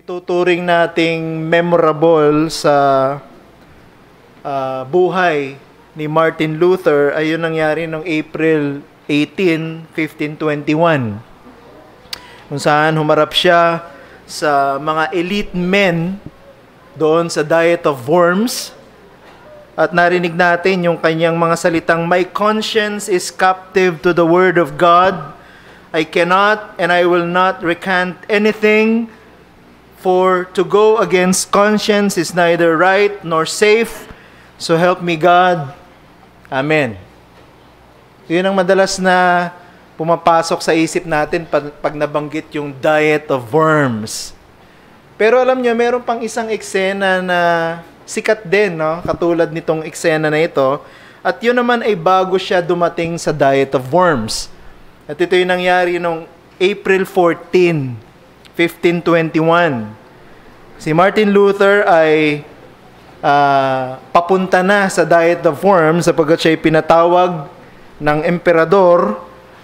ituturing nating memorable sa buhay ni Martin Luther ay yun nangyari noong April 18, 1521. Kung saan humarap siya sa mga elite men doon sa Diet of Worms. At narinig natin yung kanyang mga salitang, "My conscience is captive to the word of God. I cannot and I will not recant anything, for to go against conscience is neither right nor safe. So help me God. Amen." Yun ang madalas na pumapasok sa isip natin pag nabanggit yung Diet of Worms. Pero alam nyo, meron pang isang eksena na sikat din, no? Katulad nitong eksena na ito. At yun naman ay bago siya dumating sa Diet of Worms. At ito yung nangyari noong April 14, 1521. Si Martin Luther ay papunta na sa Diet of Worms sapagkat siya ay pinatawag ng emperador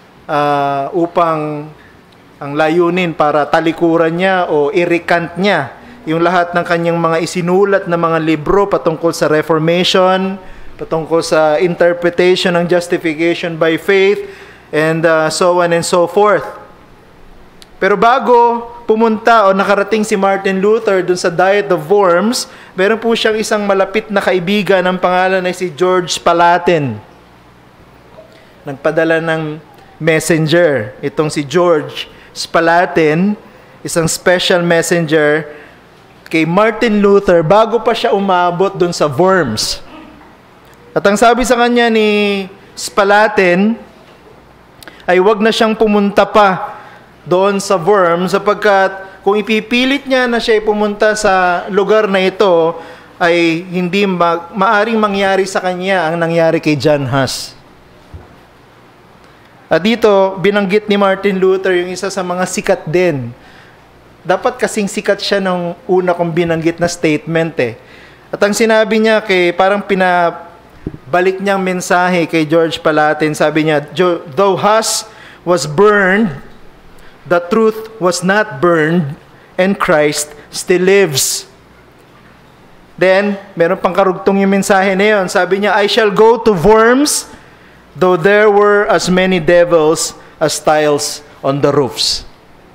upang ang layunin para talikuran niya o i-recant niya yung lahat ng kanyang mga isinulat na mga libro patungkol sa Reformation, patungkol sa interpretation ng justification by faith, and so on and so forth. Pero bago pumunta o nakarating si Martin Luther dun sa Diet of Worms, meron po siyang isang malapit na kaibigan, ang pangalan ay si George Spalatin. Nagpadala ng messenger. Itong si George Spalatin, isang special messenger kay Martin Luther bago pa siya umabot dun sa Worms. At ang sabi sa kanya ni Spalatin ay wag na siyang pumunta pa doon sa Worms sapagkat kung ipipilit niya na siya pumunta sa lugar na ito ay hindi maaring mangyari sa kanya ang nangyari kay John Huss. At dito, binanggit ni Martin Luther yung isa sa mga sikat din. Dapat kasing sikat siya nung una kong binanggit na statement eh. At ang sinabi niya, parang pinabalik niyang mensahe kay George Spalatin, sabi niya, "Though Huss was burned, the truth was not burned, and Christ still lives." Then, meron pang karugtong yung mensahe na yun. Sabi niya, "I shall go to Worms, though there were as many devils as tiles on the roofs."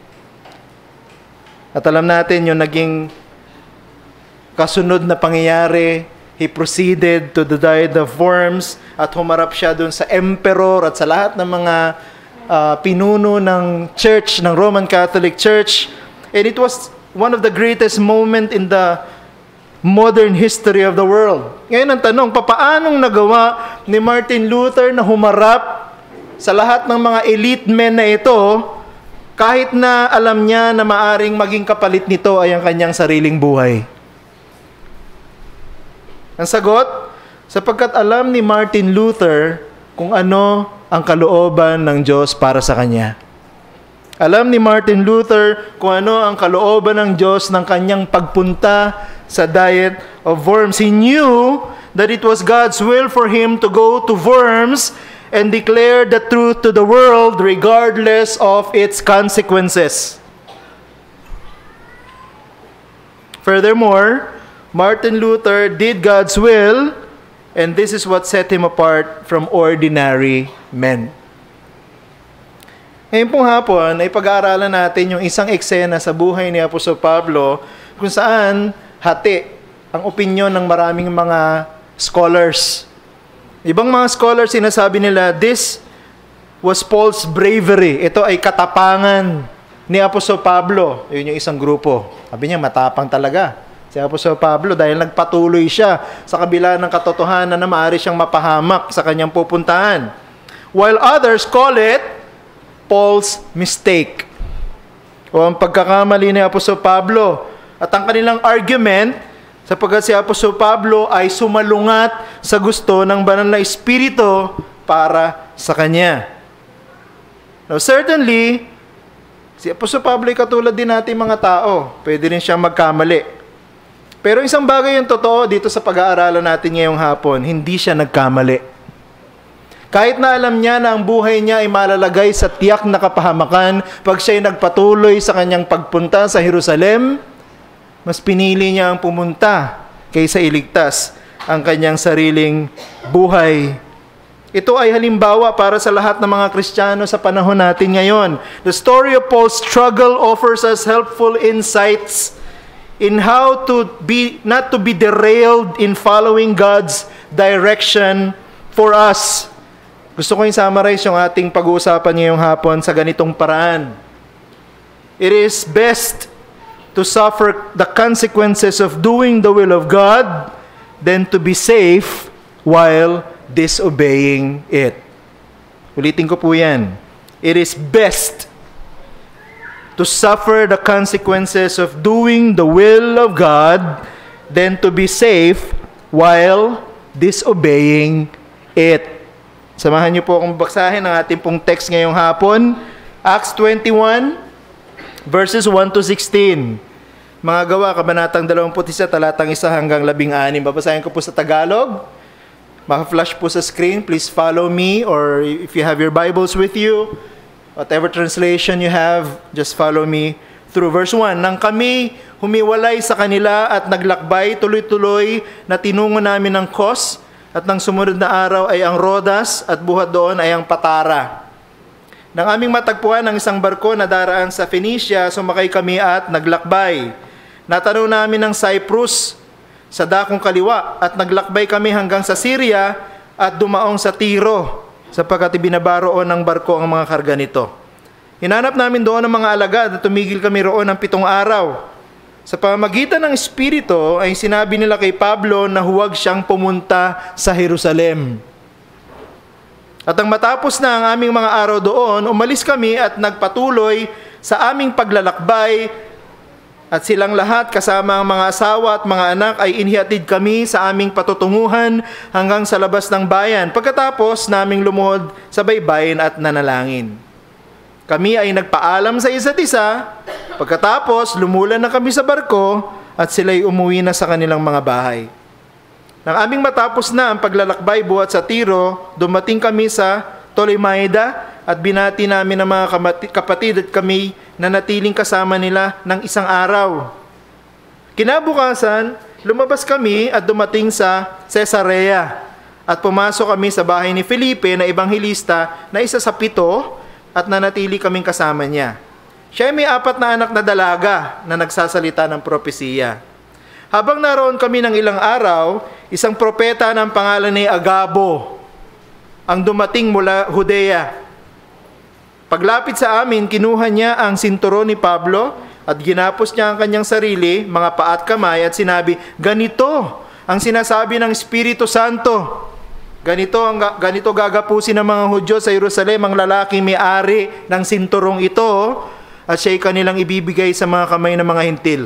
At alam natin yung naging kasunod na pangyayari. He proceeded to the Diet of Worms at humarap siya dun sa emperor at sa lahat ng mga pinuno ng church, ng Roman Catholic Church. And it was one of the greatest moment in the modern history of the world. Ngayon ang tanong, papaanong nagawa ni Martin Luther na humarap sa lahat ng mga elite men na ito kahit na alam niya na maaring maging kapalit nito ay ang kanyang sariling buhay? Ang sagot, sapagkat alam ni Martin Luther kung ano ang kalooban ng Diyos para sa kanya. Alam ni Martin Luther kung ano ang kalooban ng Diyos ng kanyang pagpunta sa Diet of Worms. He knew that it was God's will for him to go to Worms and declare the truth to the world regardless of its consequences. Furthermore, Martin Luther did God's will, and this is what set him apart from ordinary men. Ngayon pong hapon ay pag-aaralan natin yung isang eksena sa buhay ni Apostol Pablo kung saan hati ang opinyon ng maraming mga scholars. Ibang mga scholars sinasabi nila, this was Paul's bravery. Ito ay katapangan ni Apostol Pablo. Yun yung isang grupo. Sabi niya, matapang talaga si Apostol Pablo dahil nagpatuloy siya sa kabila ng katotohanan na maaari siyang mapahamak sa kanyang pupuntahan. While others call it Paul's mistake, o ang pagkakamali ni Apostol Pablo. At ang kanilang argument, sapagkat si Apostol Pablo ay sumalungat sa gusto ng banal na Espiritu para sa kanya. Now certainly, si Apostol Pablo ay katulad din natin mga tao. Pwede rin siyang magkamali. Pero isang bagay yung totoo dito sa pag-aaralan natin ngayong hapon, hindi siya nagkamali. Kahit na alam niya na ang buhay niya ay malalagay sa tiyak na kapahamakan pag siya'y nagpatuloy sa kanyang pagpunta sa Jerusalem, Mas pinili niya ang pumunta kaysa iligtas ang kanyang sariling buhay. Ito ay halimbawa para sa lahat ng mga Kristiyano sa panahon natin ngayon. The story of Paul's struggle offers us helpful insights in how to be not to be derailed in following God's direction for us. Gusto ko i-summarize yung ating pag-uusapan ngayong hapon sa ganitong paraan. It is best to suffer the consequences of doing the will of God than to be safe while disobeying it. Ulitin ko po yan. It is best to suffer the consequences of doing the will of God than to be safe while disobeying it. Samahan niyo po akong baksahin ang ating pong text ngayong hapon. Acts 21, verses 1 to 16. Mga Gawa, Kabanatang 21, talatang 1 hanggang 16. Babasahin ko po sa Tagalog. Maka-flash po sa screen. Please follow me, or if you have your Bibles with you, whatever translation you have, just follow me through verse 1. Nang kami humiwalay sa kanila at naglakbay, tuloy-tuloy na tinungo namin ang Kos, at nang sumunod na araw ay ang Rodas, at buhat doon ay ang Patara. Nang aming matagpuan ang isang barko na daraan sa Phoenicia, sumakay kami at naglakbay. Natanaw namin ang Cyprus sa dakong kaliwa, at naglakbay kami hanggang sa Syria at dumaong sa Tiro, sapagkat ibinabaroon ng barko ang mga karga nito. Hinanap namin doon ang mga alagad at tumigil kami roon ng 7 araw. Sa pamamagitan ng Espiritu ay sinabi nila kay Pablo na huwag siyang pumunta sa Jerusalem. At nang matapos na ang aming mga araw doon, umalis kami at nagpatuloy sa aming paglalakbay, at silang lahat kasama ang mga asawa at mga anak ay inihatid kami sa aming patutunguhan hanggang sa labas ng bayan. Pagkatapos naming lumuhod sa baybayin at nanalangin. Kami ay nagpaalam sa isa't isa. Pagkatapos lumulan na kami sa barko at sila'y umuwi na sa kanilang mga bahay. Nang aming matapos na ang paglalakbay buhat sa Tiro, dumating kami sa Tolemaida at binati namin ang mga kapatid at kami na natiling kasama nila ng 1 araw. Kinabukasan, lumabas kami at dumating sa Caesarea at pumasok kami sa bahay ni Felipe na ebanghelista na isa sa 7 at nanatili kaming kasama niya. Siya ay may 4 na anak na dalaga na nagsasalita ng propesiya. Habang naroon kami ng ilang araw, isang propeta ng pangalan ni Agabo ang dumating mula Judea. Paglapit sa amin, kinuha niya ang sinturon ni Pablo at ginapos niya ang kanyang sarili, mga paa at kamay, at sinabi, ganito ang sinasabi ng Espiritu Santo. Ganito gagapusin ng mga Hudyo sa Jerusalem ang lalaking may-ari ng sinturong ito, at siya'y kanilang ibibigay sa mga kamay ng mga hintil.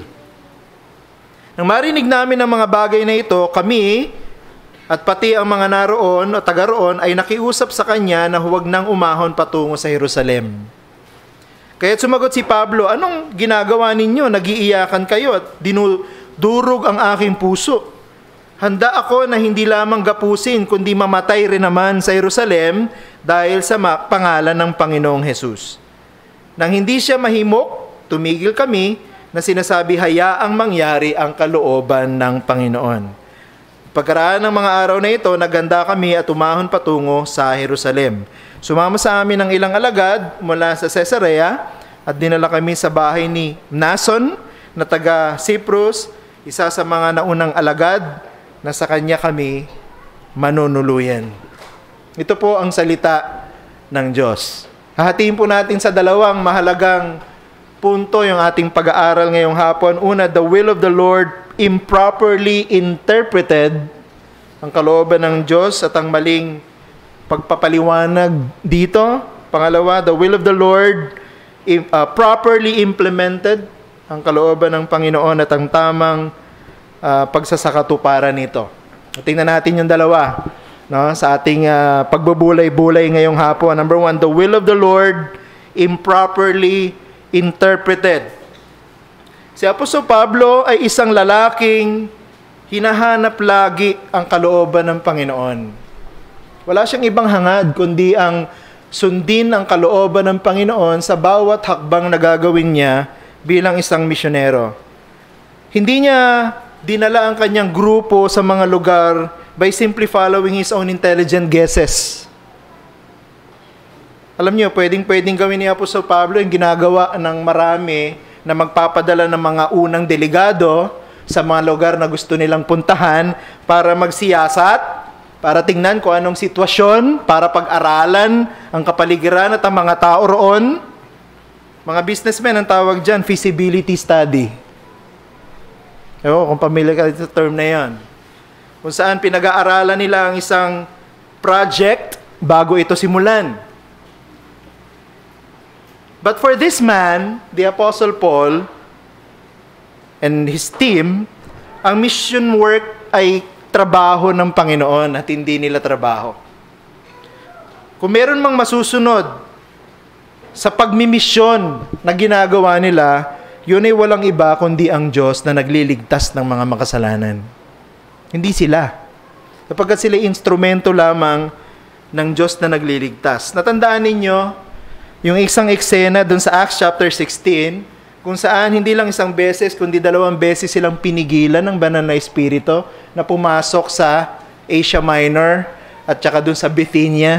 Nang marinig namin ang mga bagay na ito, kami at pati ang mga naroon o taga-roon ay nakiusap sa kanya na huwag nang umahon patungo sa Jerusalem. Kaya't sumagot si Pablo, anong ginagawa ninyo? Nagiiyakan kayo at dinudurog ang aking puso. Handa ako na hindi lamang gapusin, kundi mamatay rin naman sa Jerusalem dahil sa pangalan ng Panginoong Hesus. Nang hindi siya mahimok, tumigil kami na sinasabi, hayaang mangyari ang kalooban ng Panginoon. Pagkaraan ng mga araw na ito, naghanda kami at umahon patungo sa Jerusalem. Sumama sa amin ang ilang alagad mula sa Caesarea at dinala kami sa bahay ni Mnason na taga Cyprus, isa sa mga naunang alagad na sa kanya kami manunuluyan. Ito po ang salita ng Diyos. Hahatiin po natin sa dalawang mahalagang punto yung ating pag-aaral ngayong hapon. Una, the will of the Lord improperly interpreted, ang kalooban ng Diyos at ang maling pagpapaliwanag dito. Pangalawa, the will of the Lord properly implemented, ang kalooban ng Panginoon at ang tamang pagsasakatuparan nito. Tingnan natin yung dalawa, no, sa ating pagbubulay-bulay ngayong hapon. Number 1, the will of the Lord improperly interpreted. Si Apostol Pablo ay isang lalaking hinahanap lagi ang kalooban ng Panginoon. Wala siyang ibang hangad kundi ang sundin ang kalooban ng Panginoon sa bawat hakbang na gagawin niya bilang isang misyonero. Hindi niya dinala ang kanyang grupo sa mga lugar by simply following his own intelligent guesses. Alam niyo, pwedeng gawin ni Apostol Pablo yung ginagawa ng marami na magpapadala ng mga unang delegado sa mga lugar na gusto nilang puntahan para magsiyasat, para tingnan kung anong sitwasyon, para pag-aralan ang kapaligiran at ang mga tao roon. Mga businessmen ang tawag dyan, feasibility study. Kung pamilyar ka sa term na yan. Kung saan pinag-aaralan nila ang isang project bago ito simulan. But for this man, the Apostle Paul, and his team, ang mission work ay trabaho ng Panginoon at hindi nila trabaho. Kung meron mang masusunod sa pagmimisyon na ginagawa nila, yun ay walang iba kundi ang Diyos na nagliligtas ng mga makasalanan. Hindi sila. Sapagkat sila instrumento lamang ng Diyos na nagliligtas. Natandaan ninyo, yung isang eksena dun sa Acts chapter 16, kung saan hindi lang isang beses, kundi 2 beses silang pinigilan ng banal na espiritu na pumasok sa Asia Minor at saka dun sa Bithynia.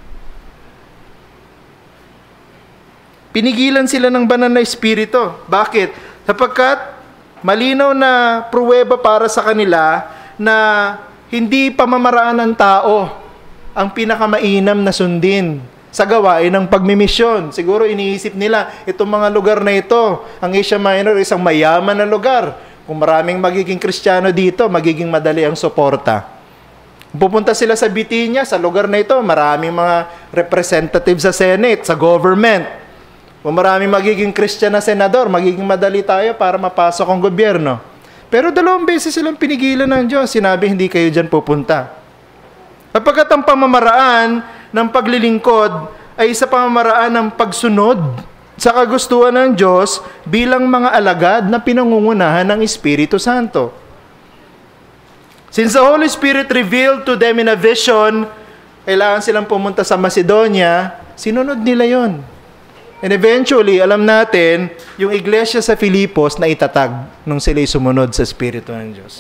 Pinigilan sila ng banal na espiritu. Bakit? Sapagkat malinaw na pruweba para sa kanila na hindi pamamaraan ng tao ang pinakamainam na sundin sa gawain ng pagmimisyon. Siguro iniisip nila, itong mga lugar na ito, ang Asia Minor, isang mayaman na lugar. Kung maraming magiging Kristiyano dito, magiging madali ang suporta. Pupunta sila sa Bithynia, sa lugar na ito, maraming mga representative sa Senate, sa government. Kung maraming magiging Kristiyano na senador, magiging madali tayo para mapasok ang gobyerno. Pero 2 beses silang pinigilan ng Diyos. Sinabi, hindi kayo dyan pupunta. Kapagkat ang pamamaraan ng paglilingkod ay sa pamamaraan ng pagsunod sa kagustuhan ng Diyos bilang mga alagad na pinangungunahan ng Espiritu Santo. Since the Holy Spirit revealed to them in a vision, kailangan silang pumunta sa Macedonia, sinunod nila yon. And eventually, alam natin, yung iglesia sa Filipos na itatag nung sila'y sumunod sa Espiritu ng Diyos.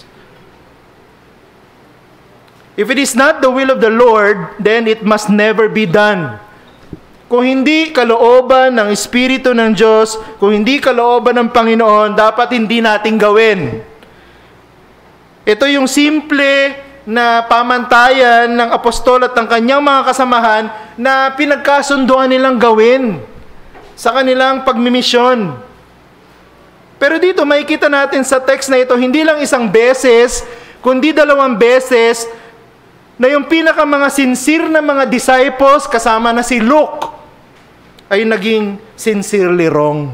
If it is not the will of the Lord, then it must never be done. Kung hindi kalooban ng Espiritu ng Diyos, kung hindi kalooban ng Panginoon, dapat hindi natin gawin. Ito yung simple na pamantayan ng apostol at ng kanyang mga kasamahan na pinagkasunduan nilang gawin sa kanilang pagmimisyon. Pero dito makikita natin sa text na ito, hindi lang isang beses, kundi 2 beses, na yung pinaka mga sincere na mga disciples kasama na si Luke ay naging sincerely wrong.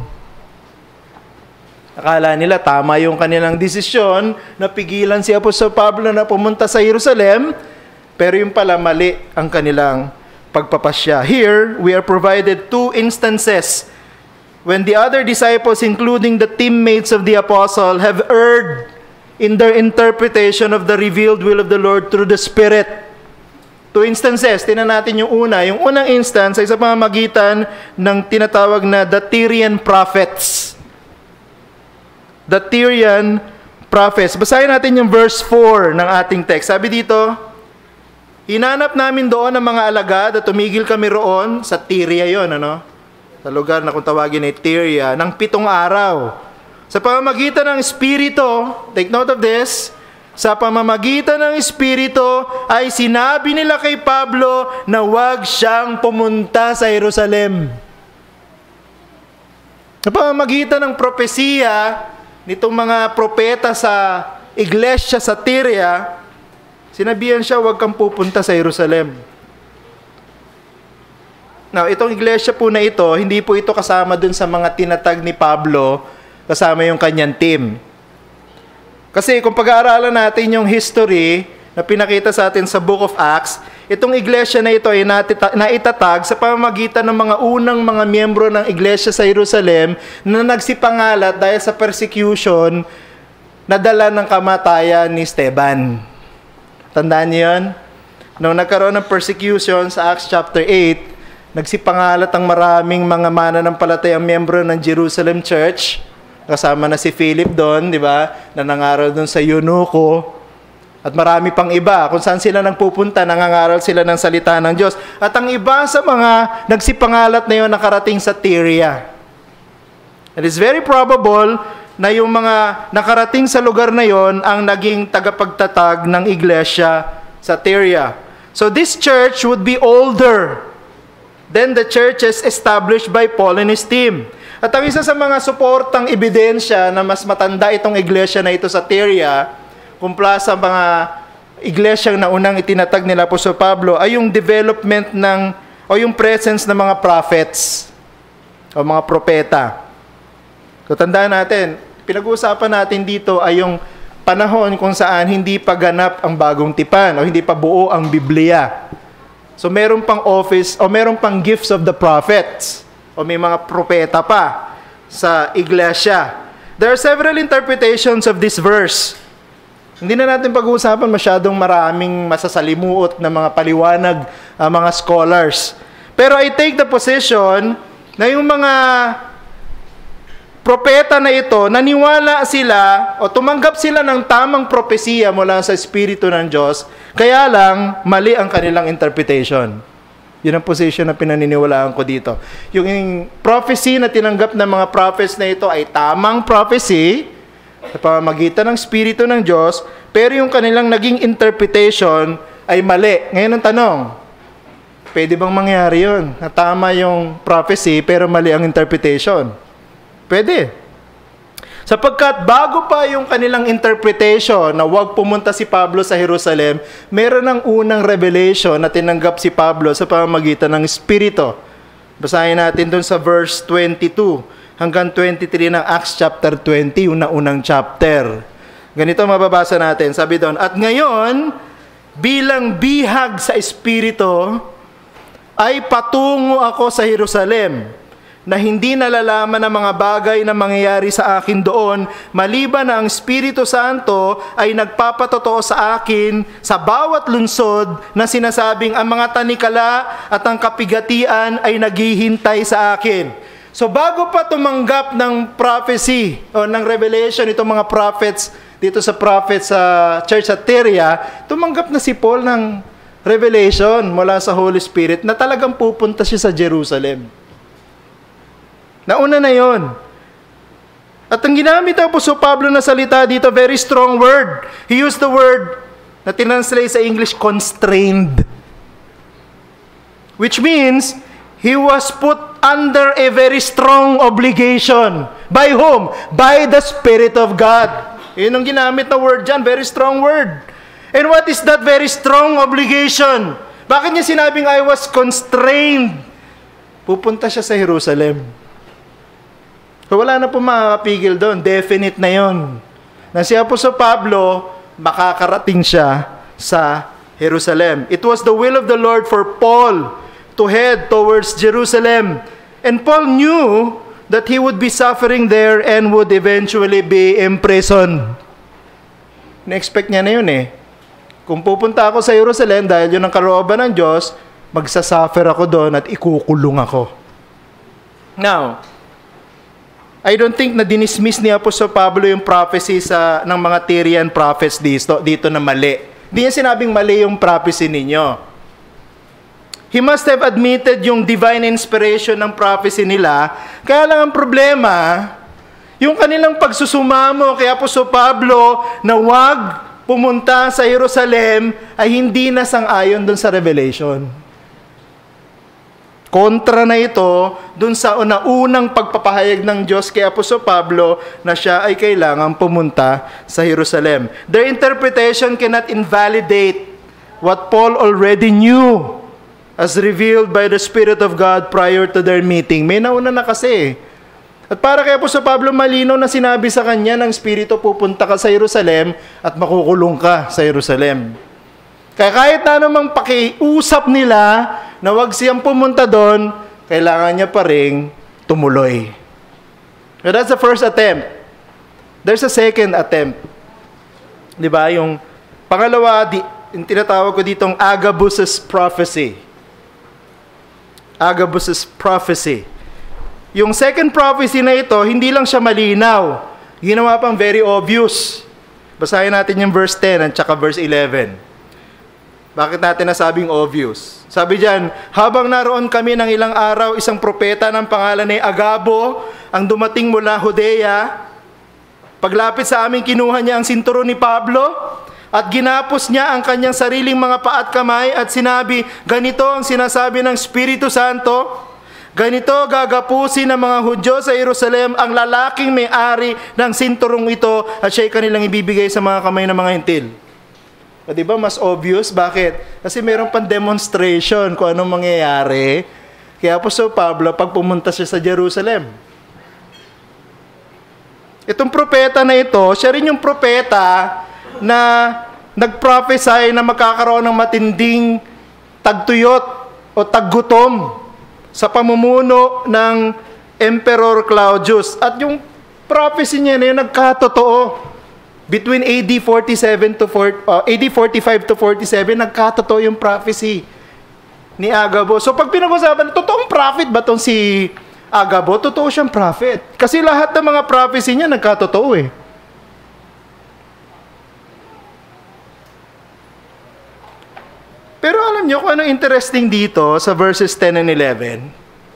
Akala nila tama yung kanilang desisyon na pigilan si Apostol Pablo na pumunta sa Jerusalem, pero yung pala mali ang kanilang pagpapasya. Here, we are provided 2 instances when the other disciples, including the teammates of the apostle, have erred in their interpretation of the revealed will of the Lord through the Spirit. 2 instances. Tingnan natin yung una. Yung unang instance ay sa pamamagitan ng tinatawag na the Tyrian prophets. The Tyrian prophets. Basahin natin yung verse 4 ng ating text. Sabi dito, hinanap namin doon ang mga alagad at tumigil kami roon sa Tyria yon, sa lugar na kung tawagin ay Tyria, ng 7 araw. Sa pamamagitan ng Espiritu, take note of this, sa pamamagitan ng Espiritu ay sinabi nila kay Pablo na huwag siyang pumunta sa Jerusalem. Sa pamamagitan ng propesiya nitong mga propeta sa iglesia sa Tyria, sinabihan siya huwag kang pupunta sa Jerusalem. Now, itong iglesia po na ito, hindi po ito kasama dun sa mga tinatag ni Pablo kasama yung kanyang team. Kasi kung pag-aaralan natin yung history na pinakita sa atin sa Book of Acts, itong iglesia na ito ay naitatag sa pamamagitan ng mga unang mga miyembro ng iglesia sa Jerusalem na nagsipangalat dahil sa persecution na dala ng kamatayan ni Esteban. Tandaan niyo yun? Nung nagkaroon ng persecution sa Acts chapter 8, nagsipangalat ang maraming mga mananampalatayang miyembro ng Jerusalem Church Kasama na si Philip doon, di ba? Na nangaral doon sa Eunuco. At marami pang iba. Kung saan sila nagpupunta, nangangaral sila ng salita ng Diyos. At ang iba sa mga nagsipangalat na yun nakarating sa Tyria. It is very probable na yung mga nakarating sa lugar na yon ang naging tagapagtatag ng iglesia sa Tyria. So this church would be older than the churches established by Paul and his team. At ang isa sa mga suportang ebidensya na mas matanda itong iglesia na ito sa Tyria, kumpara sa mga iglesyang na unang itinatag nila Apostol Pablo, ay yung development o yung presence ng mga prophets o mga propeta. So tandaan natin, pinag-uusapan natin dito ay yung panahon kung saan hindi pa ganap ang bagong tipan o hindi pa buo ang Biblia. So meron pang office o meron pang gifts of the prophets o may mga propeta pa sa iglesia. There are several interpretations of this verse. Hindi na natin pag-uusapan, masyadong maraming masasalimuot na mga paliwanag mga scholars. Pero I take the position na yung mga propeta na ito, naniwala sila o tumanggap sila ng tamang propesiya mula sa Espiritu ng Diyos, kaya lang mali ang kanilang interpretation. Yun ang position na pinaniniwalaan ko dito. Yung prophecy na tinanggap ng mga prophets na ito ay tamang prophecy sa pamamagitan ng Espiritu ng Diyos, pero yung kanilang naging interpretation ay mali. Ngayon ang tanong, pwede bang mangyari yun? Na tama yung prophecy pero mali ang interpretation? Pwede. Sapagkat bago pa yung kanilang interpretation na huwag pumunta si Pablo sa Jerusalem, meron ng unang revelation na tinanggap si Pablo sa pamamagitan ng Espiritu. Basahin natin dun sa verse 22 hanggang 23 ng Acts chapter 20, yung unang chapter. Ganito mababasa natin. Sabi doon, at ngayon, bilang bihag sa Espiritu, ay patungo ako sa Jerusalem, na hindi nalalaman ng mga bagay na mangyayari sa akin doon, maliban na ang Espiritu Santo ay nagpapatotoo sa akin sa bawat lungsod na sinasabing ang mga tanikala at ang kapigatian ay naghihintay sa akin. So bago pa tumanggap ng prophecy o ng revelation itong mga prophets dito sa prophets sa church at Tyria, tumanggap na si Paul ng revelation mula sa Holy Spirit na talagang pupunta siya sa Jerusalem. Nauna na yon. At ang ginamit ng Apostol Pablo na salita dito, very strong word. He used the word na tinranslate sa English, constrained. Which means, he was put under a very strong obligation. By whom? By the Spirit of God. Yun ang ginamit na word dyan, very strong word. And what is that very strong obligation? Bakit niya sinabing I was constrained? Pupunta siya sa Jerusalem. So wala na po makakapigil doon. Definite na yon. Na si Apostol Pablo, makakarating siya sa Jerusalem. It was the will of the Lord for Paul to head towards Jerusalem. And Paul knew that he would be suffering there and would eventually be imprisoned. Na-expect niya na yun eh. Kung pupunta ako sa Jerusalem dahil yun ang kalooban ng Diyos, magsasuffer ako doon at ikukulong ako. Now, I don't think na dinismiss ni Apostol Pablo yung prophecy ng mga Tyrian prophets dito na mali. Hindi niya sinabing mali yung prophecy ninyo. He must have admitted yung divine inspiration ng prophecy nila. Kaya lang ang problema, yung kanilang pagsusumamo kay Apostol Pablo na wag pumunta sa Jerusalem ay hindi na sang-ayon dun sa revelation. Kontra na ito dun sa unang pagpapahayag ng Diyos kay Apostol Pablo na siya ay kailangang pumunta sa Jerusalem. Their interpretation cannot invalidate what Paul already knew as revealed by the Spirit of God prior to their meeting. May nauna na kasi. At para kay Apostol Pablo, malinaw na sinabi sa kanya ng Espiritu, pupunta ka sa Jerusalem at makukulong ka sa Jerusalem. Kaya kahit na namang pakiusap nila na wag siyang pumunta doon, kailangan niya pa ring tumuloy. So that's the first attempt. There's a second attempt. Di ba? Yung pangalawa, yung tinatawag ko ditong Agabus's prophecy. Agabus's prophecy. yung second prophecy na ito, hindi lang siya malinaw. Ginawa pang very obvious. Basahin natin yung verse 10 at saka verse 11. Bakit natin nasabing obvious? Sabi diyan, habang naroon kami ng ilang araw, isang propeta ng pangalan ni Agabo, ang dumating mula Judea. Paglapit sa amin, kinuha niya ang sinturon ni Pablo at ginapos niya ang kanyang sariling mga paa at kamay at sinabi, ganito ang sinasabi ng Espiritu Santo, ganito gagapusin ng mga Hudyo sa Jerusalem ang lalaking may-ari ng sinturong ito at siya'y kanilang ibibigay sa mga kamay ng mga hintil. O diba mas obvious? Bakit? Kasi meron pang demonstration kung anong mangyayari. Kaya Apostol Pablo, pag pumunta siya sa Jerusalem. Itong propeta na ito, siya rin yung propeta na nag-prophesy na magkakaroon ng matinding tagtuyot o taggutom sa pamumuno ng Emperor Claudius. At yung prophecy niya na yun, nagkatotoo. Between AD 45 to 47, nagkatotoo yung prophecy ni Agabo. So pag pinag-usapan, totoong prophet ba itong si Agabo? Totoo siyang prophet. Kasi lahat ng mga prophecy niya nagkatotoo eh. Pero alam niyo kung ano interesting dito sa verses 10 and 11?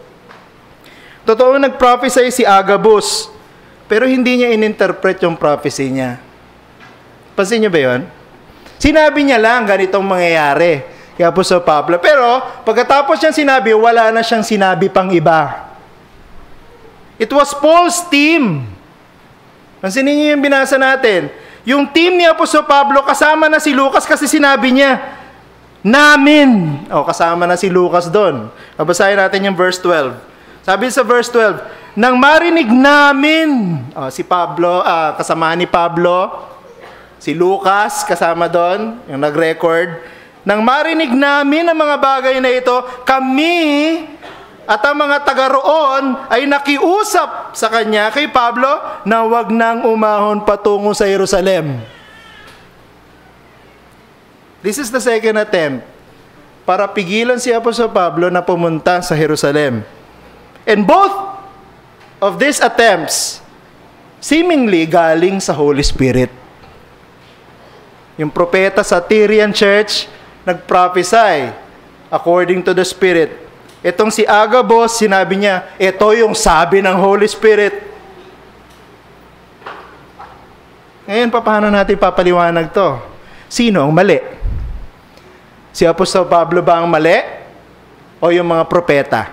Totoo nag-prophesy si Agabus, pero hindi niya ininterpret yung prophecy niya. Pansin niyo ba yun? Sinabi niya lang ganitong mangyayari kaya po sa Pablo. Pero pagkatapos niyang sinabi, wala na siyang sinabi pang iba. It was Paul's team. Pansinin niyo yung binasa natin. Yung team ni Apostol Pablo, kasama na si Lucas kasi sinabi niya, namin. Kasama na si Lucas doon. Babasahin natin yung verse 12. Sabi sa verse 12, nang marinig namin, si Pablo, kasama ni Pablo, si Lucas, kasama doon, yung nag-record, nang marinig namin ang mga bagay na ito, kami at ang mga taga roon ay nakiusap sa kanya, kay Pablo, na wag nang umahon patungo sa Jerusalem. This is the second attempt para pigilan si Apostol Pablo na pumunta sa Jerusalem. And both of these attempts seemingly galing sa Holy Spirit. Yung propeta sa Tyrian church nag-prophesy according to the Spirit. Itong si Agabus, sinabi niya, ito yung sabi ng Holy Spirit. Ngayon, paano natin papaliwanag to? Sino ang mali? Si Apostol Pablo ba ang mali? O yung mga propeta?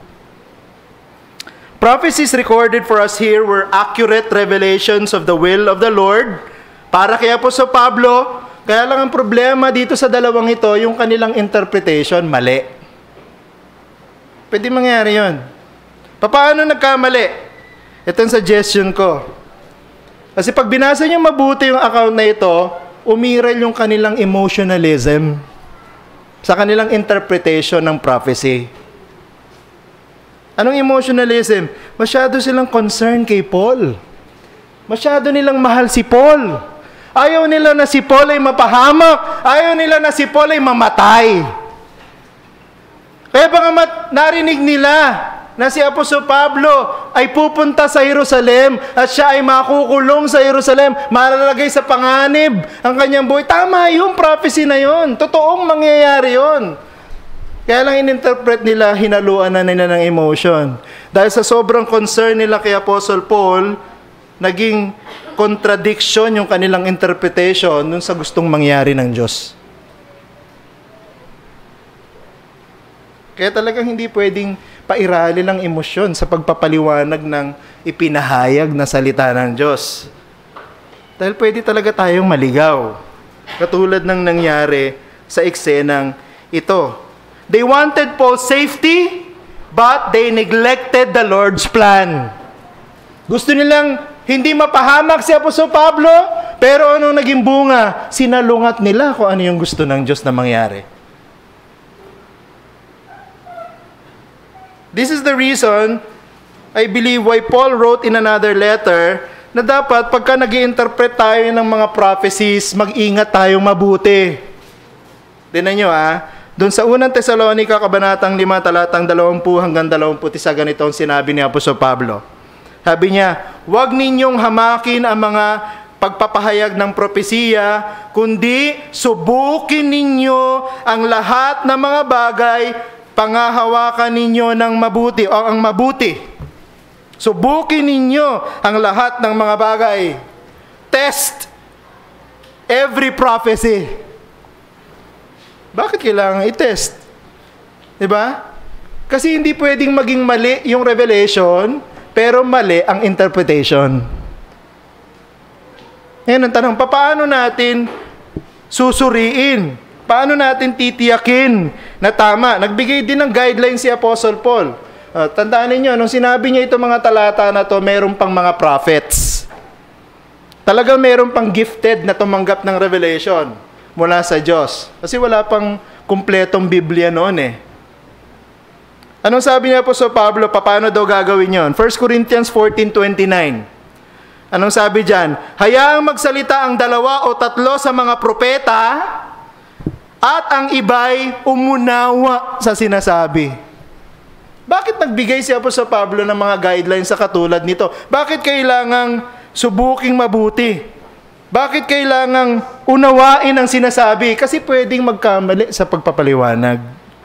Prophecies recorded for us here were accurate revelations of the will of the Lord para kay Apostol Pablo. Kaya lang ang problema dito sa dalawang ito, yung kanilang interpretation, mali. Pwede mangyari yun. Paano nagkamali? Ito ang suggestion ko. Kasi pag binasa niyo mabuti yung account na ito, umiral yung kanilang emotionalism sa kanilang interpretation ng prophecy. Anong emotionalism? Masyado silang concerned kay Paul. Masyado nilang mahal si Paul. Ayaw nila na si Paul ay mapahamak. Ayaw nila na si Paul ay mamatay. Kaya baka narinig nila na si Apostol Pablo ay pupunta sa Jerusalem at siya ay makukulong sa Jerusalem, malalagay sa panganib ang kanyang buhay. Tama yung prophecy na yun. Totoong mangyayari yun. Kaya lang ininterpret nila, hinaluan na nila ng emotion. Dahil sa sobrang concern nila kay Apostle Paul, naging contradiction yung kanilang interpretation dun sa gustong mangyari ng Diyos. Kaya talagang hindi pwedeng pairali lang emosyon sa pagpapaliwanag ng ipinahayag na salita ng Diyos. Dahil pwede talaga tayong maligaw. Katulad ng nangyari sa eksenang ito. They wanted Paul's safety, but they neglected the Lord's plan. Gusto nilang hindi mapahamak si Apostol Pablo, pero anong naging bunga? Sinalungat nila kung ano yung gusto ng Diyos na mangyari. This is the reason, I believe, why Paul wrote in another letter na dapat pagka nag-i-interpret tayo ng mga prophecies, mag-ingat tayong mabuti. Tingnan nyo Doon sa unang Tesalonica, kabanatang 5, talatang 20 hanggang 21, ganito ang sinabi ni Apostol Pablo. Sabi niya, huwag ninyong hamakin ang mga pagpapahayag ng propesiya, kundi subukin ninyo ang lahat ng mga bagay, pangahawakan ninyo ng mabuti o ang mabuti. Subukin ninyo ang lahat ng mga bagay. Test every prophecy. Bakit kailangan i-test? Diba? Kasi hindi pwedeng maging mali yung revelation, pero mali ang interpretation. Ngayon ang tanong, paano natin susuriin? Paano natin titiyakin na tama? Nagbigay din ng guidelines si Apostle Paul. Tandaan ninyo, nung sinabi niya itong mga talata na to, meron pang mga prophets. Talagang meron pang gifted na tumanggap ng revelation mula sa Diyos. Kasi wala pang kumpletong Biblia noon eh. Anong sabi niya po sa Pablo, paano daw gagawin yon? 1 Corinthians 14:29. Anong sabi dyan? Hayaang magsalita ang 2 o 3 sa mga propeta at ang iba'y umunawa sa sinasabi. Bakit nagbigay si Apostol Pablo ng mga guidelines sa katulad nito? Bakit kailangang subuking mabuti? Bakit kailangang unawain ang sinasabi? Kasi pwedeng magkamali sa pagpapaliwanag.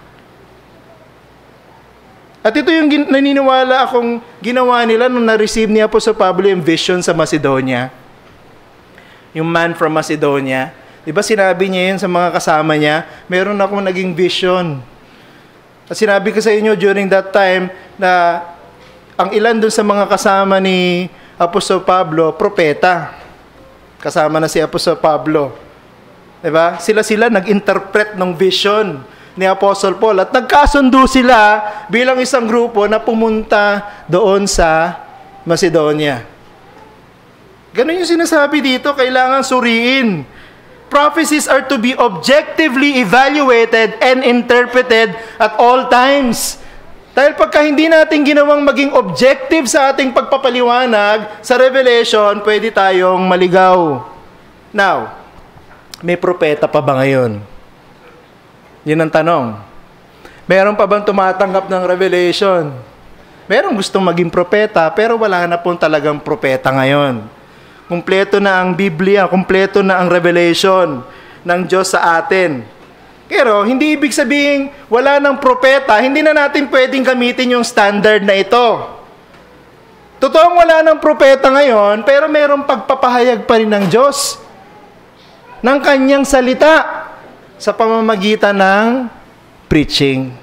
At ito yung naniniwala akong ginawa nila nung na-receive ni Apostol Pablo yung vision sa Macedonia. Yung man from Macedonia. Diba sinabi niya yun sa mga kasama niya, meron akong naging vision. At sinabi ko sa inyo during that time na ang ilan dun sa mga kasama ni Apostol Pablo, propeta. Kasama na si Apostol Pablo. Diba? Sila nag-interpret ng vision ni Apostle Paul. At nagkasundo sila bilang isang grupo na pumunta doon sa Macedonia. Ganun yung sinasabi dito, kailangan suriin. Prophecies are to be objectively evaluated and interpreted at all times. Dahil pagka hindi natin ginawang maging objective sa ating pagpapaliwanag sa revelation, pwede tayong maligaw. Now, may propeta pa ba ngayon? Yun ang tanong. Meron pa bang tumatanggap ng revelation? Meron gustong maging propeta, pero wala na pong talagang propeta ngayon. Kumpleto na ang Biblia, kumpleto na ang revelation ng Diyos sa atin. Pero hindi ibig sabihin wala ng propeta, hindi na natin pwedeng gamitin yung standard na ito. Totoong wala ng propeta ngayon, pero mayroong pagpapahayag pa rin ng Diyos ng kanyang salita sa pamamagitan ng preaching.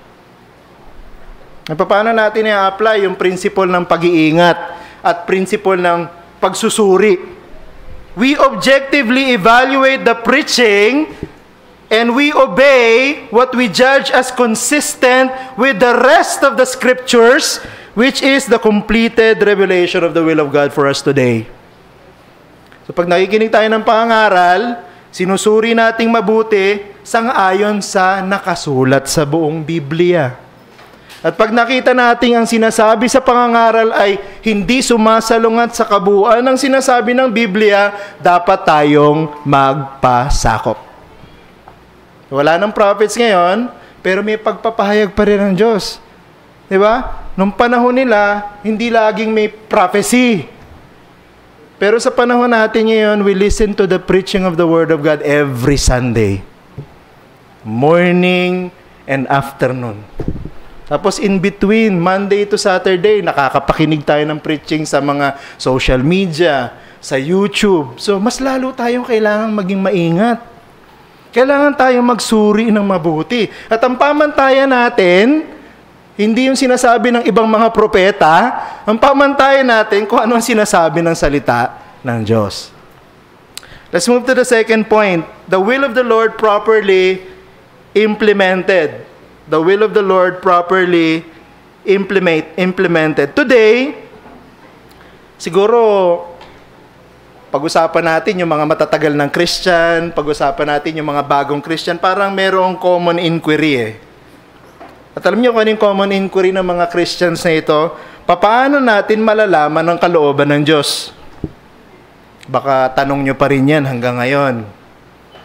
Paano natin i-apply yung principle ng pag-iingat at principle ng pagsusuri? We objectively evaluate the preaching and we obey what we judge as consistent with the rest of the scriptures, which is the completed revelation of the will of God for us today. So pag nakikinig tayo ng pangangaral, sinusuri nating mabuti sang-ayon sa nakasulat sa buong Biblia. At pag nakita natin ang sinasabi sa pangangaral ay hindi sumasalungat sa kabuuan ng sinasabi ng Biblia, dapat tayong magpasakop. Wala ng prophets ngayon, pero may pagpapahayag pa rin ng Diyos. Diba? Nung panahon nila, hindi laging may prophecy. Pero sa panahon natin ngayon, we listen to the preaching of the Word of God every Sunday. Morning and afternoon. Tapos in between, Monday to Saturday, nakakapakinig tayo ng preaching sa mga social media, sa YouTube. So, mas lalo tayong kailangan maging maingat. Kailangan tayong magsuri ng mabuti. At ang pamantayan natin, hindi yung sinasabi ng ibang mga propeta, ang pamantayan natin kung ano ang sinasabi ng salita ng Diyos. Let's move to the second point. The will of the Lord properly implemented. The will of the Lord properly implemented. Today, siguro, pag-usapan natin yung mga matatagal ng Christian, pag-usapan natin yung mga bagong Christian, parang merong common inquiry eh. At alam niyo kung ano yung common inquiry ng mga Christians na ito? Paano natin malalaman ang kalooban ng Diyos? Baka tanong nyo pa rin yan hanggang ngayon.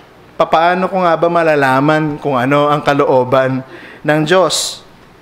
papaano ko nga ba malalaman kung ano ang kalooban ng Diyos?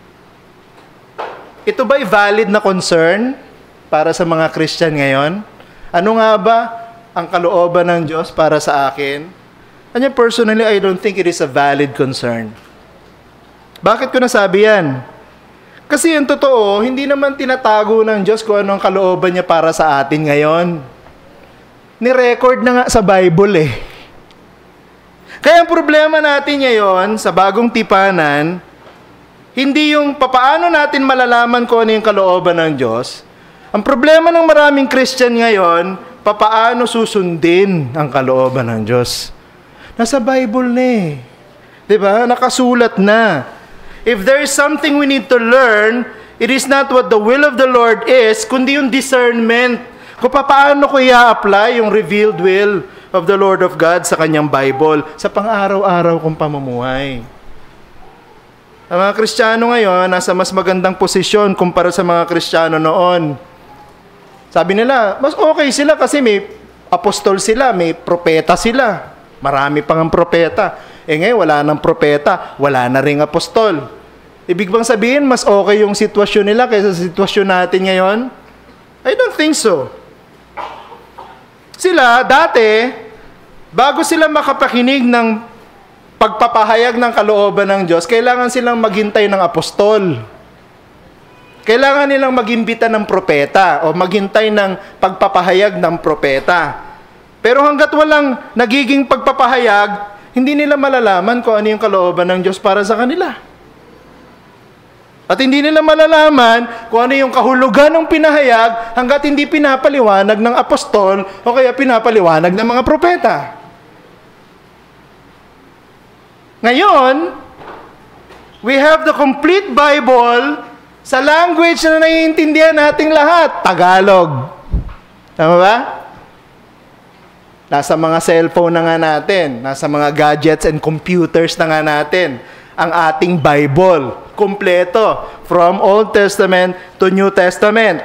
Ito ba'y valid na concern para sa mga Christian ngayon? Ano nga ba ang kalooban ng Diyos para sa akin? And personally, I don't think it is a valid concern. Bakit ko nasabi yan? Kasi yung totoo, hindi naman tinatago ng Diyos kung ano ang kalooban niya para sa atin ngayon. Ni-record na nga sa Bible eh. Kaya ang problema natin ngayon sa bagong tipanan, hindi yung papaano natin malalaman kung ano yung kalooban ng Diyos. Ang problema ng maraming Christian ngayon, papaano susundin ang kalooban ng Diyos. Nasa Bible na eh. Diba? Nakasulat na. If there is something we need to learn, it is not what the will of the Lord is, kundi yung discernment. Kung paano ko i-apply yung revealed will of the Lord of God sa kanyang Bible, sa pang-araw-araw kong pamumuhay. Ang mga Kristiyano ngayon, nasa mas magandang posisyon kumpara sa mga Kristiyano noon. Sabi nila, mas okay sila kasi may apostol sila, may propeta sila. Marami pang ang propeta. Ngayon, wala nang propeta, wala na ring apostol. Ibig bang sabihin, mas okay yung sitwasyon nila kaysa sa sitwasyon natin ngayon? I don't think so. Sila, dati, bago sila makapakinig ng pagpapahayag ng kalooban ng Diyos, kailangan silang maghintay ng apostol. Kailangan nilang mag-imbita ng propeta o maghintay ng pagpapahayag ng propeta. Pero hanggat walang nagiging pagpapahayag, hindi nila malalaman kung ano yung kalooban ng Diyos para sa kanila. At hindi nila malalaman kung ano yung kahulugan ng pinahayag hanggat hindi pinapaliwanag ng apostol o kaya pinapaliwanag ng mga propeta. Ngayon, we have the complete Bible sa language na naiintindihan nating lahat, Tagalog. Tama ba? Nasa mga cellphone na nga natin, nasa mga gadgets and computers na nga natin, ang ating Bible, kumpleto, from Old Testament to New Testament.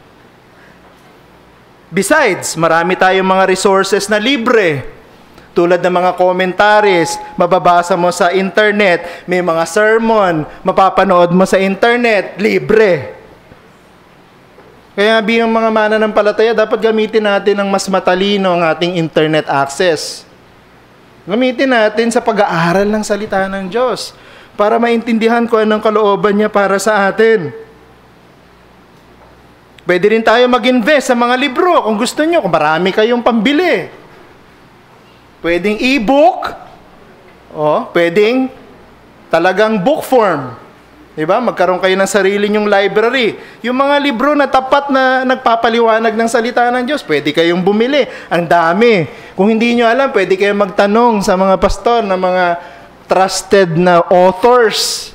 Besides, marami tayong mga resources na libre, tulad ng mga commentaries, mababasa mo sa internet, may mga sermon, mapapanood mo sa internet, libre. Kaya bilang mga mananampalataya, dapat gamitin natin ng mas matalino ang ating internet access. Gamitin natin sa pag-aaral ng salita ng Diyos para maintindihan kung anong kalooban niya para sa atin. Pwede rin tayo mag-invest sa mga libro kung gusto nyo, kung marami kayong pambili. Pwedeng e-book, pwedeng talagang book form. Diba? Magkaroon kayo ng sarili nyong library. Yung mga libro na tapat na nagpapaliwanag ng salita ng Diyos, pwede kayong bumili. Ang dami. Kung hindi nyo alam, pwede kayong magtanong sa mga pastor na mga trusted na authors.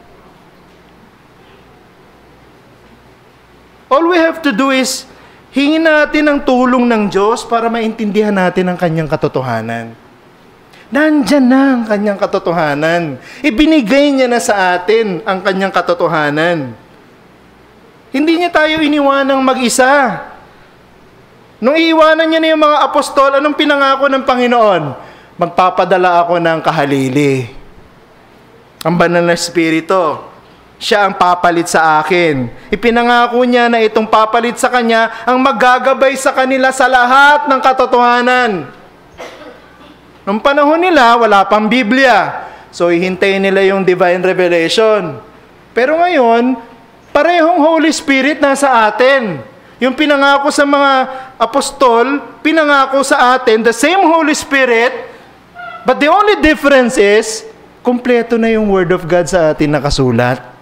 All we have to do is hingin natin ang tulong ng Diyos para maintindihan natin ang kanyang katotohanan. Nandyan na ang kanyang katotohanan. Ibinigay niya na sa atin ang kanyang katotohanan. Hindi niya tayo iniwanang mag-isa. Nung iiwanan niya na yung mga apostol, anong pinangako ng Panginoon? Magpapadala ako ng kahalili. Ang banal na Espiritu. Siya ang papalit sa akin. Ipinangako niya na itong papalit sa kanya ang maggagabay sa kanila sa lahat ng katotohanan. Noong panahon nila, wala pang Biblia. So, hihintayin nila yung divine revelation. Pero ngayon, parehong Holy Spirit nasa atin. Yung pinangako sa mga apostol, pinangako sa atin, the same Holy Spirit, but the only difference is, kumpleto na yung Word of God sa atin nakasulat.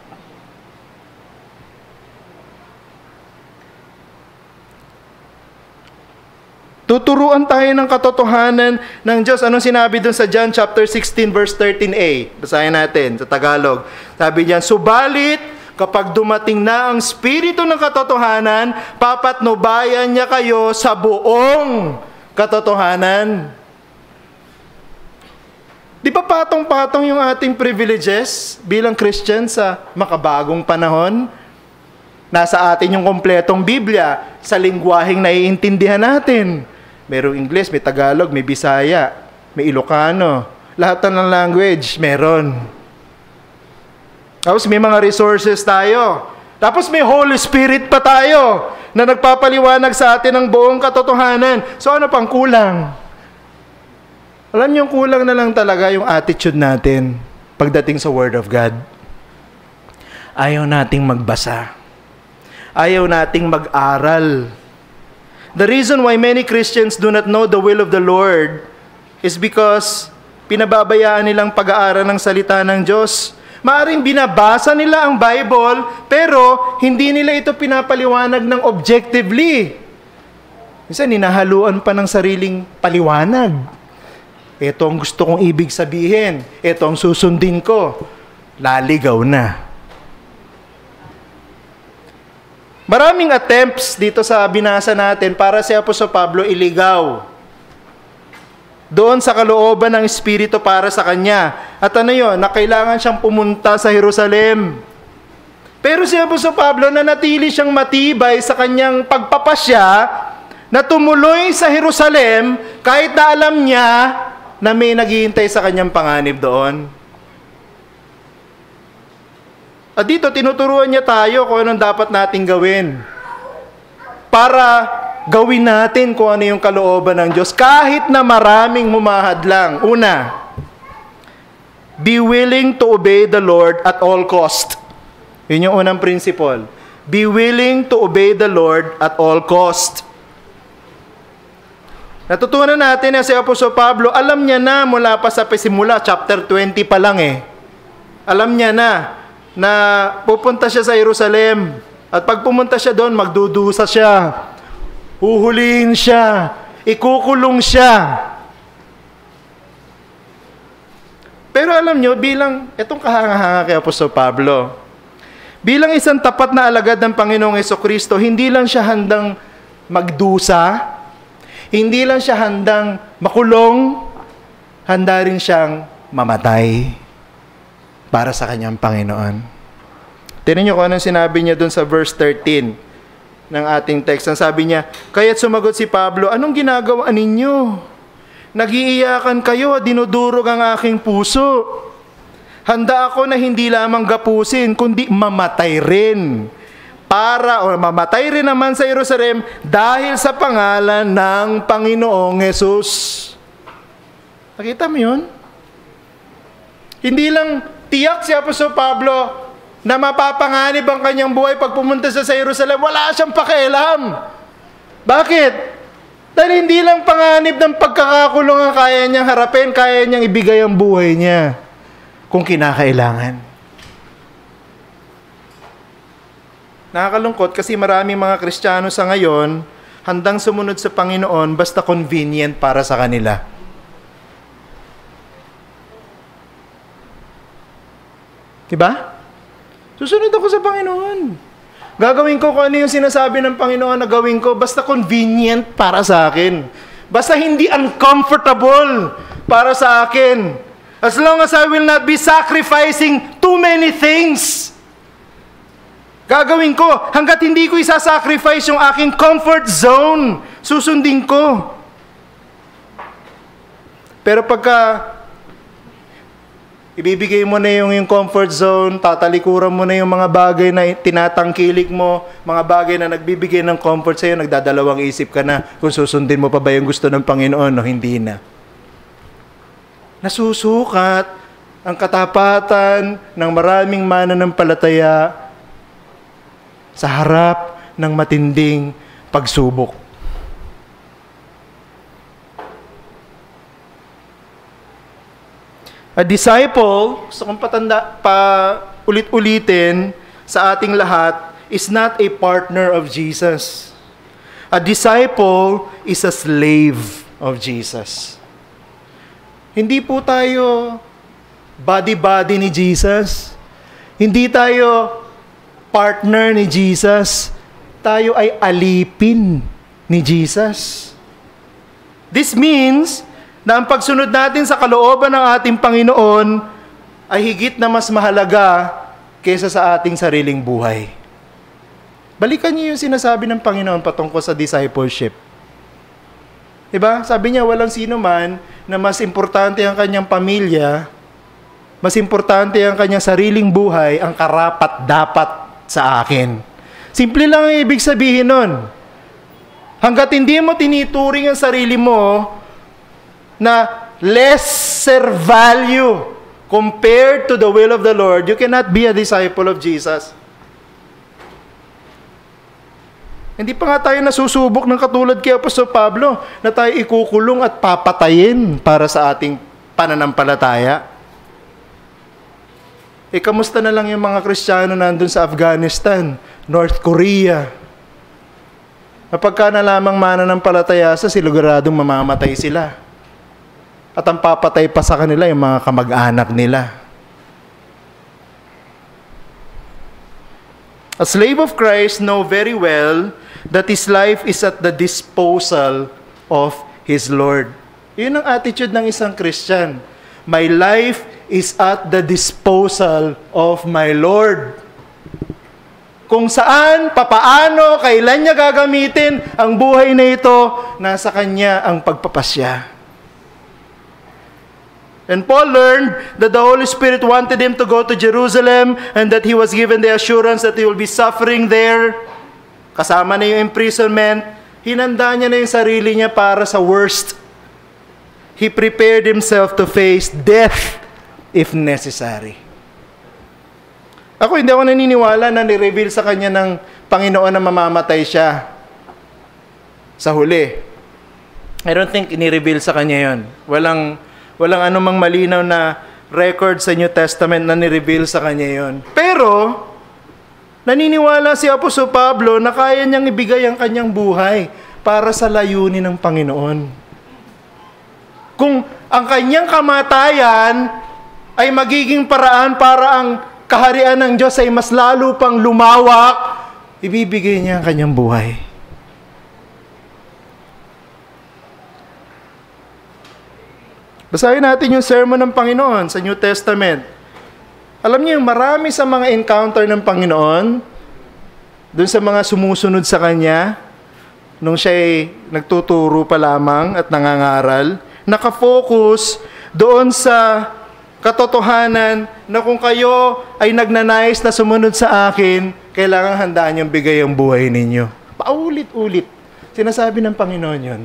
Tuturuan tayo ng katotohanan ng Diyos. Anong sinabi dun sa John chapter 16 verse 13a? Basahin natin sa Tagalog. Sabi diyan, subalit kapag dumating na ang Espiritu ng katotohanan, papatnubayan niya kayo sa buong katotohanan. Di ba patong-patong yung ating privileges bilang Christian sa makabagong panahon? Nasa atin yung kompletong Biblia sa lingwaheng naiintindihan natin. Merong English, may Tagalog, may Bisaya. may Ilocano. Lahat ng language, meron. Tapos may mga resources tayo. Tapos may Holy Spirit pa tayo na nagpapaliwanag sa atin ng buong katotohanan. So ano pang kulang? Alam niyo, kulang na lang talaga yung attitude natin pagdating sa Word of God. Ayaw nating magbasa. Ayaw nating mag-aral. The reason why many Christians do not know the will of the Lord is because pinababayaan nilang pag-aaral ng salita ng Diyos. Maaring binabasa nila ang Bible, pero hindi nila ito pinapaliwanag ng objectively. Minsan, ninahaluan pa ng sariling paliwanag. Ito ang gusto kong ibig sabihin. Ito ang susundin ko. Laligaw na. Maraming attempts dito sa binasa natin para si Apostol Pablo iligaw doon sa kalooban ng Espiritu para sa kanya. At ano yun? Na kailangan siyang pumunta sa Jerusalem. Pero si Apostol Pablo nanatili siyang matibay sa kanyang pagpapasya na tumuloy sa Jerusalem kahit na alam niya na may naghihintay sa kanyang panganib doon. At dito, tinuturuan niya tayo kung anong dapat nating gawin para gawin natin kung ano yung kalooban ng Diyos kahit na maraming humahadlang. Una, be willing to obey the Lord at all cost. Yun yung unang principle. Be willing to obey the Lord at all cost. Natutunan natin na si Apostol Pablo, alam niya na mula pa sa simula, chapter 20 pa lang Alam niya na pupunta siya sa Jerusalem. At pag pumunta siya doon, magdudusa siya. Uhulihin siya. Ikukulong siya. Pero alam nyo, bilang, itong kahanga-hanga kay Apostol Pablo, bilang isang tapat na alagad ng Panginoong Jesucristo, hindi lang siya handang magdusa, hindi lang siya handang makulong, handa rin siyang mamatay para sa kanyang Panginoon. Tingnan niyo kung anong sinabi niya dun sa verse 13 ng ating text. Ang sabi niya, kaya't sumagot si Pablo, anong ginagawa ninyo? Nag-iiyakan kayo, dinudurog ang aking puso. Handa ako na hindi lamang gapusin, kundi mamatay rin. Mamatay rin naman sa Jerusalem dahil sa pangalan ng Panginoong Hesus. Nakita mo yun? Hindi lang tiyak si Apostol Pablo na mapapanganib ang kanyang buhay pag pumunta sa Jerusalem. Wala siyang pakialam. Bakit? Dahil hindi lang panganib ng pagkakakulong ang kaya niyang harapin, kaya niyang ibigay ang buhay niya kung kinakailangan. Nakakalungkot kasi maraming mga Kristiyano sa ngayon handang sumunod sa Panginoon basta convenient para sa kanila. Diba? Susunod ako sa Panginoon. Gagawin ko kung ano yung sinasabi ng Panginoon na gawin ko basta convenient para sa akin. Basta hindi uncomfortable para sa akin. As long as I will not be sacrificing too many things. Gagawin ko hanggat hindi ko isasacrifice yung aking comfort zone. Susundin ko. Pero pagka ibibigay mo na yung comfort zone, tatalikuran mo na yung mga bagay na tinatangkilik mo, mga bagay na nagbibigay ng comfort sa'yo, nagdadalawang isip ka na kung susundin mo pa ba yung gusto ng Panginoon o hindi na. Nasusukat ang katapatan ng maraming mananampalataya sa harap ng matinding pagsubok. A disciple, so kung ulit-ulitin sa ating lahat, is not a partner of Jesus. A disciple is a slave of Jesus. Hindi po tayo body-body ni Jesus. Hindi tayo partner ni Jesus. Tayo ay alipin ni Jesus. This means na ang pagsunod natin sa kalooban ng ating Panginoon ay higit na mas mahalaga kaysa sa ating sariling buhay. Balikan niyo yung sinasabi ng Panginoon patungkol sa discipleship. Diba? Sabi niya, walang sino man na mas importante ang kanyang pamilya, mas importante ang kanyang sariling buhay, ang karapat-dapat sa akin. Simple lang ang ibig sabihin nun. Hanggat hindi mo tinituring ang sarili mo na lesser value compared to the will of the Lord, you cannot be a disciple of Jesus. Hindi pa nga tayo nasusubok ng katulad kay Apostol Pablo na tayo ikukulong at papatayin para sa ating pananampalataya. Kamusta na lang yung mga Kristiyano nandun sa Afghanistan, North Korea? Kapag na lamang mananampalataya sa siguradong mamamatay sila. At ang papatay pa sa kanila yung mga kamag-anak nila. A slave of Christ know very well that his life is at the disposal of his Lord. Yun ang attitude ng isang Christian. My life is at the disposal of my Lord. Kung saan, papaano, kailan niya gagamitin ang buhay na ito, nasa kanya ang pagpapasya. And Paul learned that the Holy Spirit wanted him to go to Jerusalem and that he was given the assurance that he will be suffering there. Kasama na yung imprisonment. Hinanda niya na yung sarili niya para sa worst. He prepared himself to face death if necessary. Hindi ako naniniwala na ni-reveal sa kanya ng Panginoon na mamamatay siya sa huli. I don't think ni-reveal sa kanya yon. Walang anumang malinaw na record sa New Testament na ni-reveal sa kanya yon. Pero, naniniwala si Apostol Pablo na kaya niyang ibigay ang kanyang buhay para sa layunin ng Panginoon. Kung ang kanyang kamatayan ay magiging paraan para ang kaharian ng Diyos ay mas lalo pang lumawak, ibibigay niya ang kanyang buhay. Basahin natin yung sermon ng Panginoon sa New Testament. Alam niyo, marami sa mga encounter ng Panginoon, dun sa mga sumusunod sa Kanya, nung siya'y nagtuturo pa lamang at nangangaral, nakafocus doon sa katotohanan na kung kayo ay nagnanais na sumunod sa akin, kailangan handaan niyong bigay ang buhay ninyo. Paulit-ulit. Sinasabi ng Panginoon yun.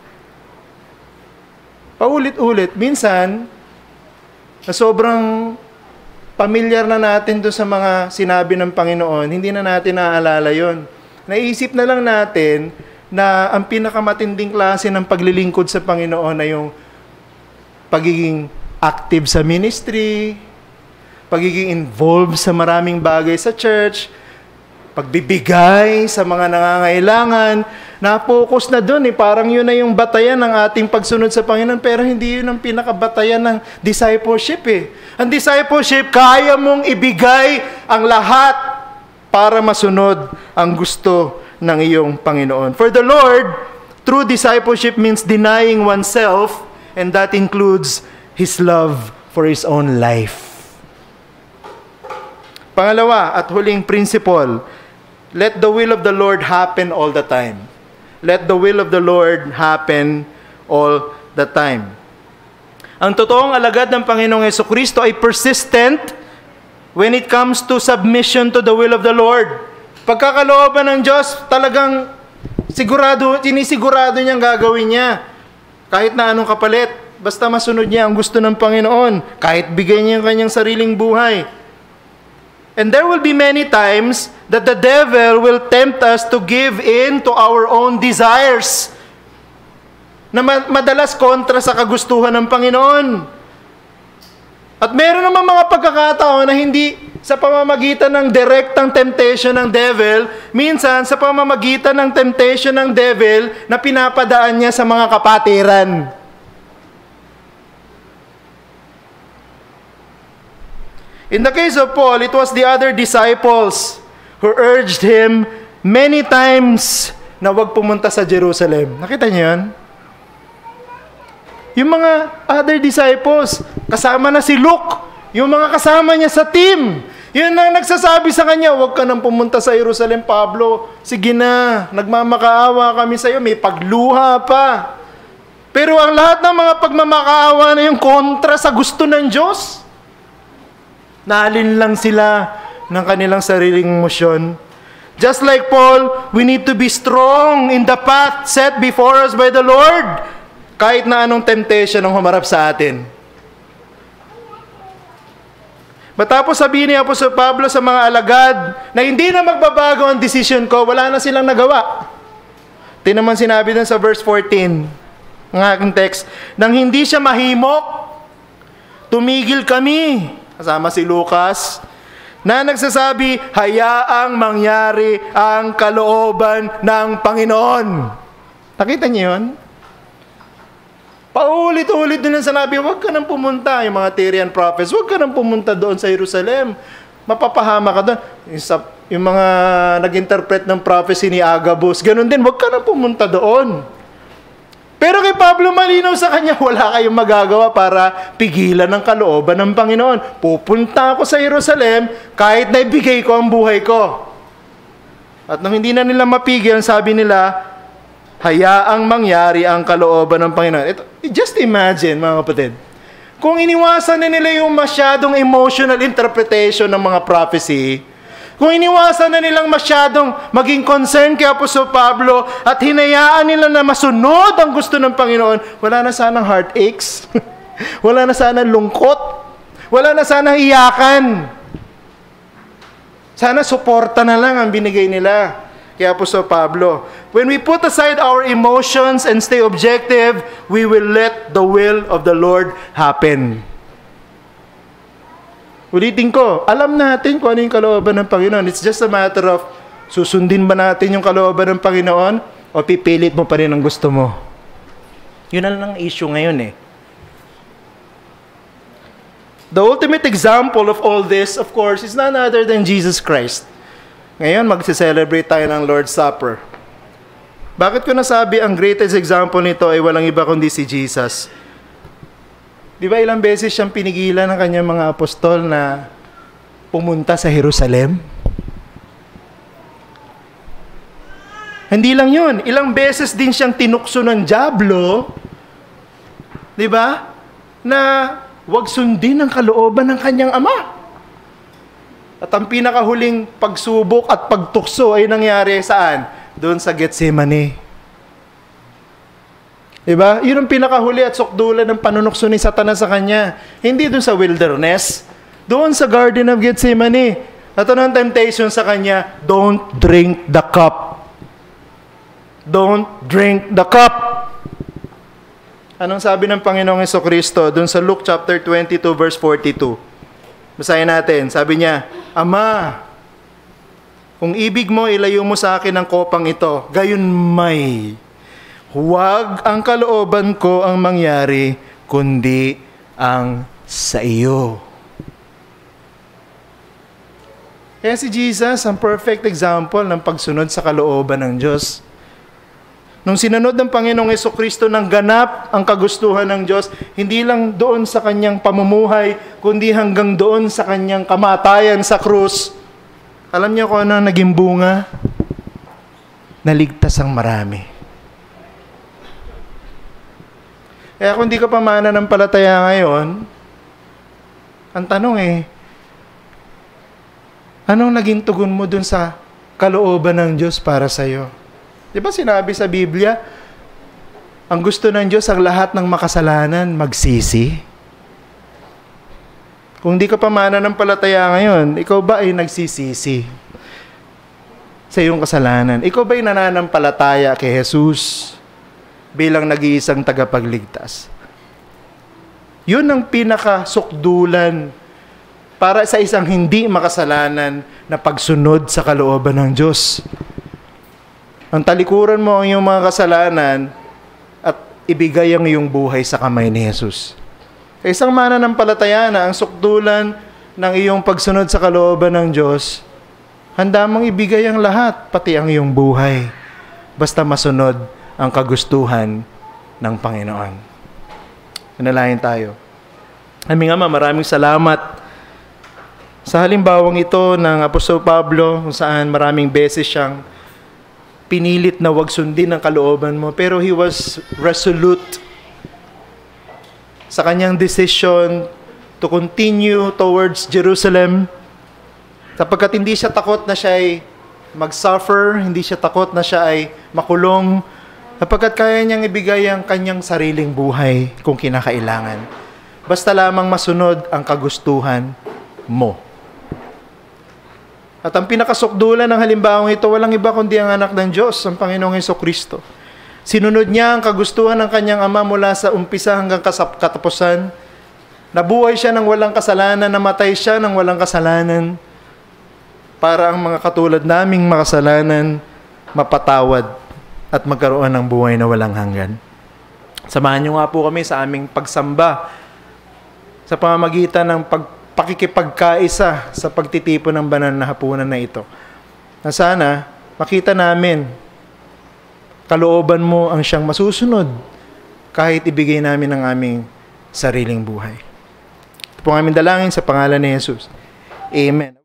Paulit-ulit. Minsan, na sobrang pamilyar na natin doon sa mga sinabi ng Panginoon, hindi na natin naaalala yon. Naisip na lang natin na ang pinakamatinding klase ng paglilingkod sa Panginoon ay yung pagiging active sa ministry, pagiging involved sa maraming bagay sa church, pagbibigay sa mga nangangailangan. Na-focus na doon parang yun na yung batayan ng ating pagsunod sa Panginoon, pero hindi yun ang pinakabatayan ng discipleship Ang discipleship, kaya mong ibigay ang lahat para masunod ang gusto ng iyong Panginoon. For the Lord, true discipleship means denying oneself, and that includes His love for His own life. Pangalawa at huling principle, let the will of the Lord happen all the time. Let the will of the Lord happen all the time. Ang totoong alagad ng Panginoong Jesucristo ay persistent when it comes to submission to the will of the Lord. Pagkakalooban ng Diyos, talagang sinisigurado niyang gagawin niya. Kahit na anong kapalit, basta masunod niya ang gusto ng Panginoon. Kahit bigay niya ang kanyang sariling buhay. And there will be many times that the devil will tempt us to give in to our own desires, na madalas kontra sa kagustuhan ng Panginoon. At meron naman mga pagkakataon na hindi sa pamamagitan ng direktang temptation ng devil, minsan sa pamamagitan ng temptation ng devil na pinapadaan niya sa mga kapatiran. In the case of Paul, it was the other disciples who urged him many times na huwag pumunta sa Jerusalem. Nakita niyo yun? Yung mga other disciples, kasama na si Luke, yung mga kasama niya sa team, yun ang nagsasabi sa kanya, huwag ka nang pumunta sa Jerusalem, Pablo. Sige na, nagmamakaawa kami sa iyo, may pagluha pa. Pero ang lahat ng mga pagmamakaawa na yung kontra sa gusto ng Diyos, naalin lang sila ng kanilang sariling emosyon. Just like Paul, we need to be strong in the path set before us by the Lord, kahit na anong temptation ang humarap sa atin. Matapos sabihin ni Apostol Pablo sa mga alagad na hindi na magbabago ang decision ko, wala na silang nagawa. Naman sinabi dun sa verse 14, ang aking text, nang hindi siya mahimok, tumigil kami, kasama si Lucas, na nagsasabi, hayaang mangyari ang kalooban ng Panginoon. Nakita niyo yun? Paulit-ulit din ang sinabi, huwag ka nang pumunta. Yung mga Tyrian prophets, huwag ka nang pumunta doon sa Jerusalem. Mapapahama ka doon. Yung mga nag-interpret ng prophecy ni Agabus, ganun din, huwag ka nang pumunta doon. Pero kay Pablo, malinaw sa kanya, wala kayong magagawa para pigilan ang kalooban ng Panginoon. Pupunta ako sa Jerusalem kahit na ibigay ko ang buhay ko. At nung hindi na nila mapigil, sabi nila, hayaang mangyari ang kalooban ng Panginoon. Just imagine, mga kapatid, kung iniwasan na nila yung masyadong emotional interpretation ng mga prophecy, kung iniwasan na nilang masyadong maging concern kay Apostol Pablo at hinayaan nila na masunod ang gusto ng Panginoon, wala na sanang heartaches, wala na sanang lungkot, wala na sanang iyakan. Sana suporta na lang ang binigay nila kay Apostol Pablo. When we put aside our emotions and stay objective, we will let the will of the Lord happen. Ulitin ko, alam natin kung ano yung kalooban ng Panginoon. It's just a matter of, susundin ba natin yung kalooban ng Panginoon o pipilit mo pa rin ang gusto mo? Yun na lang ang issue ngayon eh. The ultimate example of all this, of course, is none other than Jesus Christ. Ngayon, magse-celebrate tayo ng Lord's Supper. Bakit ko nasabi ang greatest example nito ay walang iba kundi si Jesus? Di ba ilang beses siyang pinigilan ng kanyang mga apostol na pumunta sa Jerusalem? Hindi lang yun. Ilang beses din siyang tinukso ng dyablo, di ba? Na wag sundin ang kalooban ng kanyang ama. At ang pinakahuling pagsubok at pagtukso ay nangyari saan? Doon sa Getsemane. Diba? Yun ang pinakahuli at sukdulan ng panunukso ni Satanas sa kanya. Hindi doon sa wilderness. Doon sa Garden of Gethsemane. At ano ang temptation sa kanya? Don't drink the cup. Don't drink the cup. Anong sabi ng Panginoong Jesucristo doon sa Luke chapter 22 verse 42? Basahin natin. Sabi niya, Ama, kung ibig mo, ilayo mo sa akin ang kopang ito. Gayon may, huwag ang kalooban ko ang mangyari, kundi ang sa iyo. Kaya si Jesus, ang perfect example ng pagsunod sa kalooban ng Diyos. Nung sinunod ng Panginoong Jesucristo ng ganap ang kagustuhan ng Diyos, hindi lang doon sa kanyang pamumuhay, kundi hanggang doon sa kanyang kamatayan sa krus. Alam niyo kung ano ang naging bunga? Naligtas ang marami. Kaya kung di ka pa mananampalataya ngayon, ang tanong anong naging tugon mo dun sa kalooban ng Diyos para sa'yo? Di ba sinabi sa Biblia, ang gusto ng Diyos ang lahat ng makasalanan magsisi? Kung di ka pa mananampalataya ngayon, ikaw ba ay nagsisisi sa iyong kasalanan? Ikaw ba ay nananampalataya kay Jesus bilang nag-iisang tagapagligtas? Yun ang pinakasukdulan para sa isang hindi makasalanan na pagsunod sa kalooban ng Diyos. Ang talikuran mo ang iyong mga kasalanan at ibigay ang iyong buhay sa kamay ni Jesus. Isang mananampalataya na ang sukdulan ng iyong pagsunod sa kalooban ng Diyos, handa mong ibigay ang lahat, pati ang iyong buhay, basta masunod ang kagustuhan ng Panginoon. Manalangin tayo. Aming Ama, maraming salamat sa halimbawang ito ng Apostol Pablo, kung saan maraming beses siyang pinilit na wag sundin ang kalooban mo, pero he was resolute sa kanyang decision to continue towards Jerusalem, sapagkat hindi siya takot na siya ay mag-suffer, hindi siya takot na siya ay makulong, sapagkat kaya niyang ibigay ang kanyang sariling buhay kung kinakailangan. Basta lamang masunod ang kagustuhan mo. At ang pinakasukdulan ng halimbawang ito, walang iba kundi ang anak ng Diyos, ang Panginoong Hesukristo. Sinunod niya ang kagustuhan ng kanyang ama mula sa umpisa hanggang katapusan. Nabuhay siya ng walang kasalanan, namatay siya ng walang kasalanan, para ang mga katulad naming makasalanan mapatawad at magkaroon ng buhay na walang hanggan. Samahan niyo nga po kami sa aming pagsamba sa pamamagitan ng pakikipagkaisa sa pagtitipon ng banal na hapunan na ito. Na sana makita namin kalooban mo ang siyang masusunod kahit ibigay namin ang aming sariling buhay. Ito po ang aming dalangin sa pangalan ni Jesus. Amen.